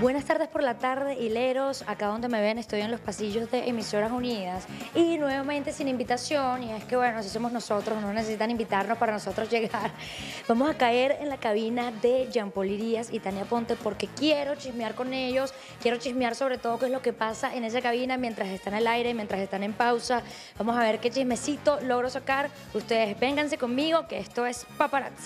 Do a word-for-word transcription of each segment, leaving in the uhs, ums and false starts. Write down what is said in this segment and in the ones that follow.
Buenas tardes por la tarde, hileros. Acá donde me ven estoy en los pasillos de Emisoras Unidas y nuevamente sin invitación, y es que bueno, así somos nosotros, no necesitan invitarnos para nosotros llegar. Vamos a caer en la cabina de Jean Paul Irías y Tania Ponte porque quiero chismear con ellos, quiero chismear sobre todo qué es lo que pasa en esa cabina mientras están al aire, mientras están en pausa. Vamos a ver qué chismecito logro sacar. Ustedes vénganse conmigo que esto es Paparazzi.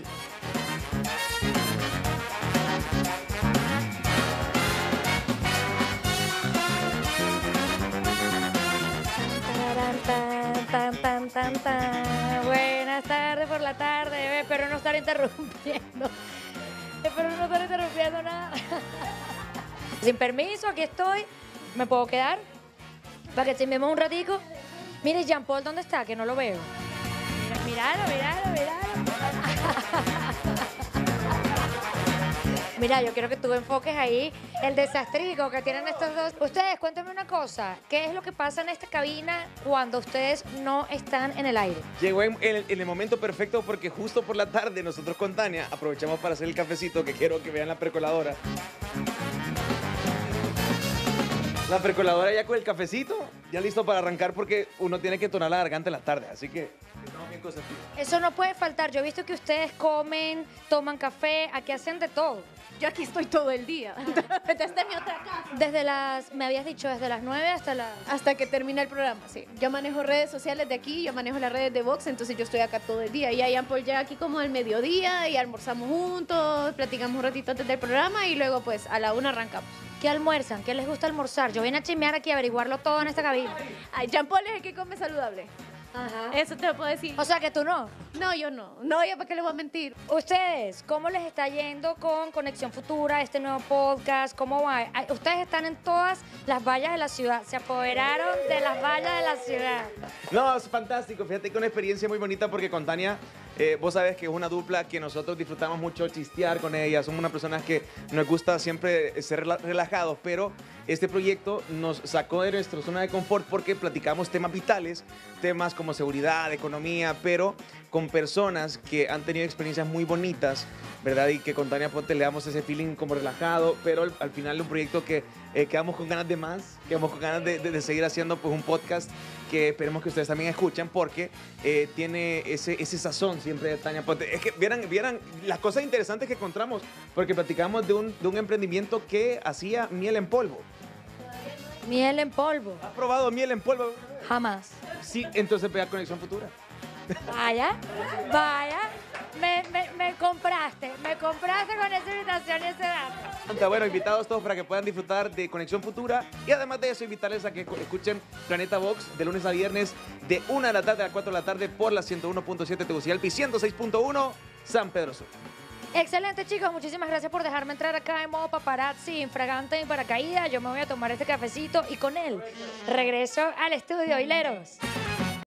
Tan, tan, tan, tan, tan. Buenas tardes por la tarde. Espero no estar interrumpiendo. Espero no estar interrumpiendo nada. Sin permiso, aquí estoy. ¿Me puedo quedar? Para que chismemos un ratico. Mire, Jean Paul, ¿dónde está? Que no lo veo. Mira, míralo, míralo, míralo. Mira, yo quiero que tú enfoques ahí el desastrico que tienen estos dos. Ustedes, cuéntenme una cosa. ¿Qué es lo que pasa en esta cabina cuando ustedes no están en el aire? Llegó en, en, el, en el momento perfecto porque justo por la tarde nosotros con Tania aprovechamos para hacer el cafecito, que quiero que vean la percoladora. La percoladora ya con el cafecito, ya listo para arrancar porque uno tiene que tonar la garganta en la tarde, así que estamos bien concentrados. Eso no puede faltar. Yo he visto que ustedes comen, toman café, aquí hacen de todo. Yo aquí estoy todo el día, desde mi otra casa. Desde las, me habías dicho, desde las nueve hasta las... Hasta que termina el programa, sí. Yo manejo redes sociales de aquí, yo manejo las redes de Vox, entonces yo estoy acá todo el día. Y a Jean Paul ya aquí como al mediodía y almorzamos juntos, platicamos un ratito antes del programa y luego pues a la una arrancamos. ¿Qué almuerzan? ¿Qué les gusta almorzar? Yo vine a chismear aquí, a averiguarlo todo en esta cabina. Ay, Jean Paul es el que come saludable. Ajá. Eso te lo puedo decir. O sea que tú no. No, yo no. No, yo para qué le voy a mentir. Ustedes, ¿cómo les está yendo con Conexión Futura, este nuevo podcast? ¿Cómo va? Ustedes están en todas las vallas de la ciudad. Se apoderaron de las vallas de la ciudad. No, es fantástico. Fíjate que una experiencia muy bonita porque con Tania, eh, vos sabés que es una dupla que nosotros disfrutamos mucho chistear con ella. Somos unas personas que nos gusta siempre ser relajados, pero este proyecto nos sacó de nuestra zona de confort porque platicamos temas vitales, temas como seguridad, economía, pero con personas que han tenido experiencias muy bonitas, ¿verdad? Y que con Tania Ponte le damos ese feeling como relajado, pero al, al final de un proyecto que eh, quedamos con ganas de más, quedamos con ganas de, de, de seguir haciendo pues un podcast que esperemos que ustedes también escuchen porque eh, tiene ese, ese sazón siempre de Tania Ponte. Es que vieran, vieran las cosas interesantes que encontramos porque platicamos de un, de un emprendimiento que hacía miel en polvo. Miel en polvo. ¿Has probado miel en polvo? Jamás. Sí, entonces vea Conexión Futura. Vaya, vaya. Me, me, me compraste, me compraste con esa invitación y ese dato. Bueno, invitados todos para que puedan disfrutar de Conexión Futura y además de eso invitarles a que escuchen Planeta Vox de lunes a viernes de una de la tarde a cuatro de la tarde por la ciento uno punto siete Tegucigalpa y ciento seis punto uno San Pedro Sur. Excelente, chicos, muchísimas gracias por dejarme entrar acá en modo paparazzi, infragante y paracaídas. Yo me voy a tomar este cafecito y con él regreso al estudio, hileros.